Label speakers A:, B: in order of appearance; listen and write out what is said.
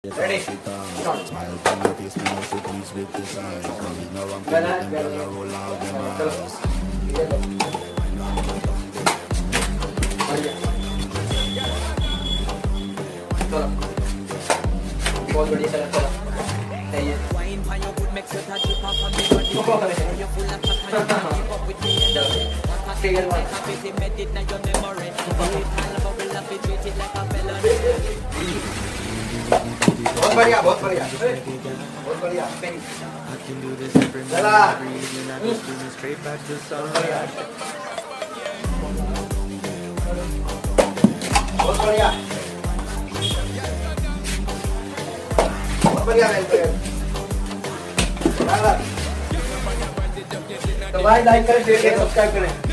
A: Ready? बहुत बढ़िया चला चला सही है बहुत बढ़िया बहुत बढ़िया बहुत बढ़िया चला बहुत बढ़िया बढ़िया तो भाई लाइक करें, शेयर करें, सब्सक्राइब करें।